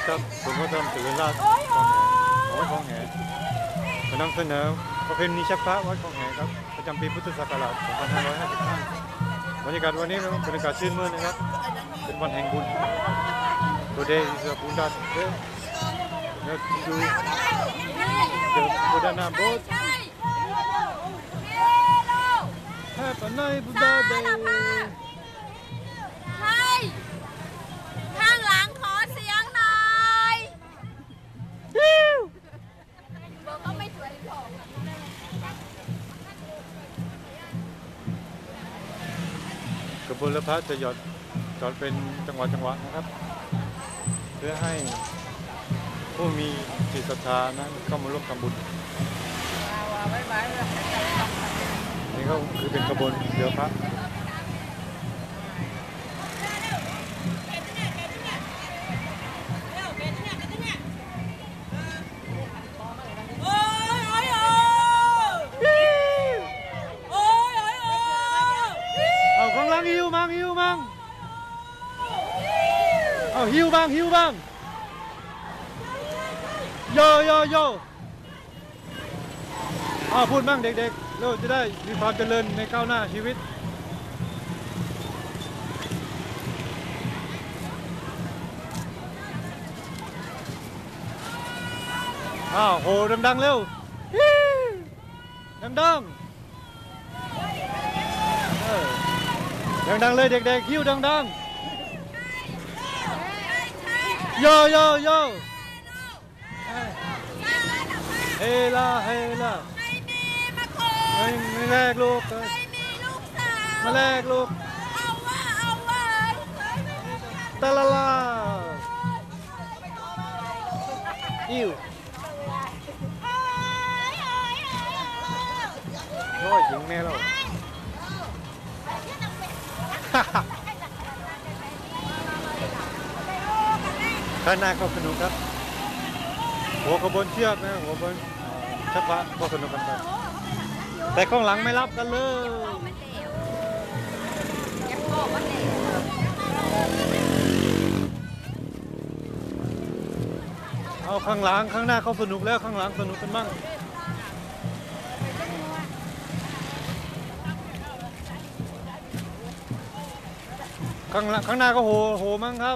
ครับผมก็ทำสื่อราชวัดคลองแหนำเสนอประเพณีชักพระวัดคลองแหครับประจำปีพุทธศักราช 2555 บรรยากาศวันนี้บรรยากาศชื่นมื่นนะครับเป็นวันแห่งบุญ Today is a Buddha day. Let's do the Buddha boat. Have a nice Buddha day. ข้างหลังขอเสียงหน่อยบอกเขาไม่สวยหรอกกระบวนพระจะจอดเป็นจังหวะนะครับเพื่อให้ผู้มีจิตศรัทธานั้นเข้ามาร่วมทำบุญนี่ก็คือเป็นกระบวนเรือพระข้างหลังหิวมั่งเอาหิวบ้างโยพูดบ้างเด็กๆเราจะได้มีความเจริญในก้าวหน้าชีวิตโหดังๆเร็วดังเลยเด็กๆหิวดังๆโยเฮล่าไม่แรกลูกมาแรกลูกตะละลาอิ่วโอ้ยยิงแม่เราข้างหน้าก็สนุกครับหัวขบวนเชือกนะหัวขบวนชักพระก็สนุกกันไปแต่ข้างหลังไม่รับกันเลยเอาข้างหลังข้างหน้าเขาสนุกแล้วข้างหลังสนุกกันมั่งข้างหน้าก็โหมั่งครับ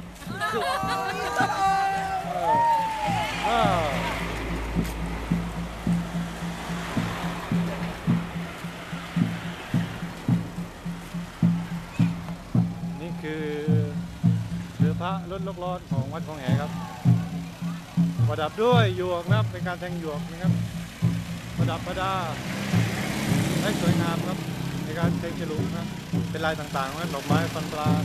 นี่คือเรือพระรถโลกร้อนของวัดคลองแหครับประดับด้วยหยวกนะครับเป็นการแทงหยวกนะครับประดับประดาให้สวยงามครับในการแทงฉลุนะเป็นลายต่างๆนะดอกไม้ฟันปลา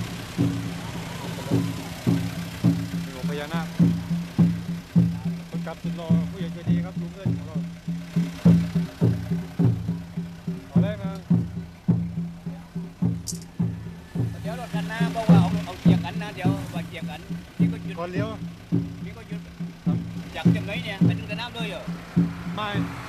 มีหัวพญานาคคนขับสุดหล่อผู้ใหญ่ใจดีครับลุงเอิญของเราขอแรกนะเดี๋ยวรถกันนะบอกว่าเอาเกียร์กันนะเดี๋ยวว่าเกียร์กันนี่ก็หยุดก่อนเลี้ยวนี่ก็หยุดจากจังไหนเนี่ยไปถึงสนามเลยเหรอไม่